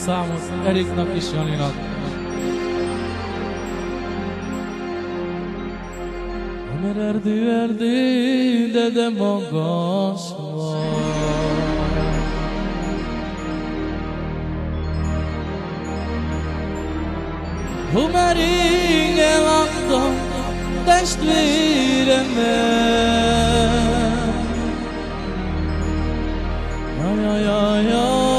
számot Eriknak és Janinak. Mert erdő, de magas vagy. Hú, már régen laktam testvéremmel. Jaj.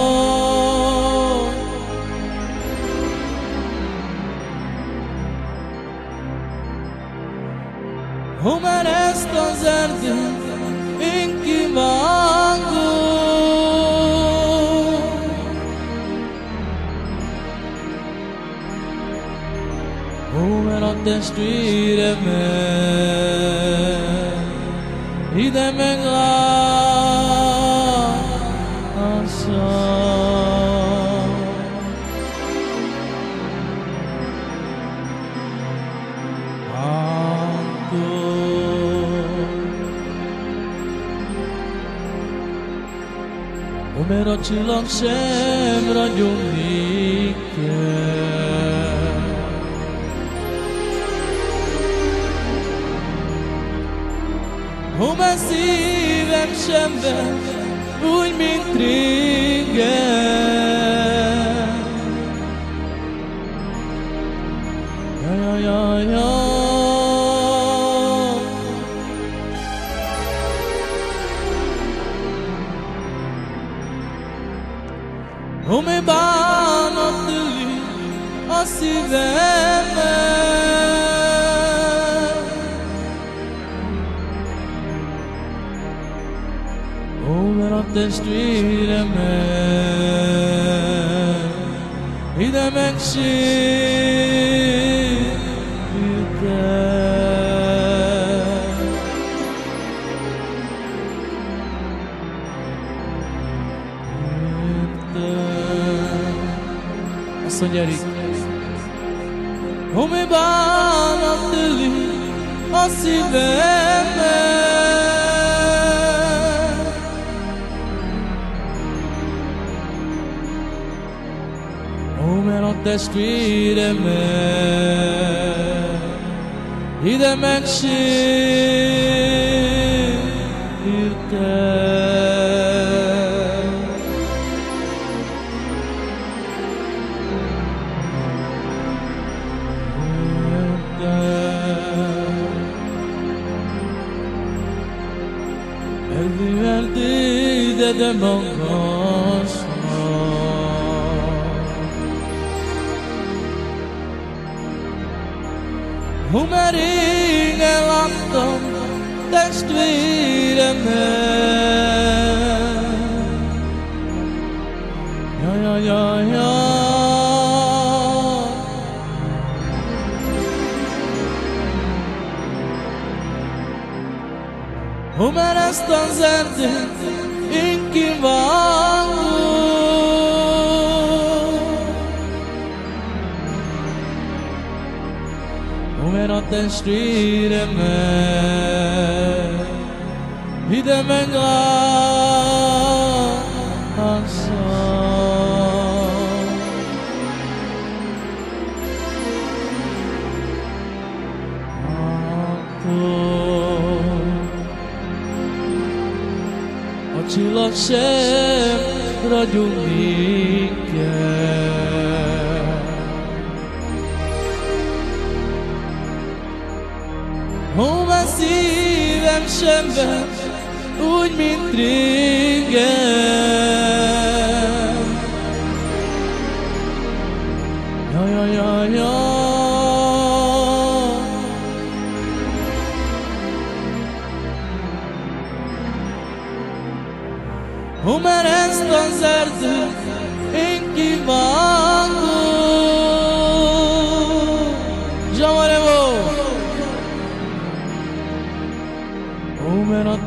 Hú, már ezt az erdőt én kivágom. Hú, mert a testvéremet ide meglássa. Mert a csillag sem ragyogni kell. Mert szívem sem ver úgy, mint régen. Jaj. Mi bánat tűnik a szívemben. Mert a testvéremet ide megsérültem. Azt mondja Erik. Mi bánat tűnik a szívemben. Mert a testvéremet ide megsérültem. Erdő, de magas vagy. Mert régen laktam testvéremmel. Jaj. Mert ezt az erdőt én kivágom. Mert a testvéremet ide meglássa. A csillag sem ragyogni kell. Mert szívem sem ver úgy, mint régen. Jaj. Mert ezt az erdőt én kivágom. Zsavarevo! Mert a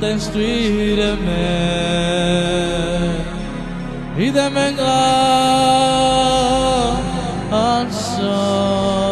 testvéremet ide meglássa.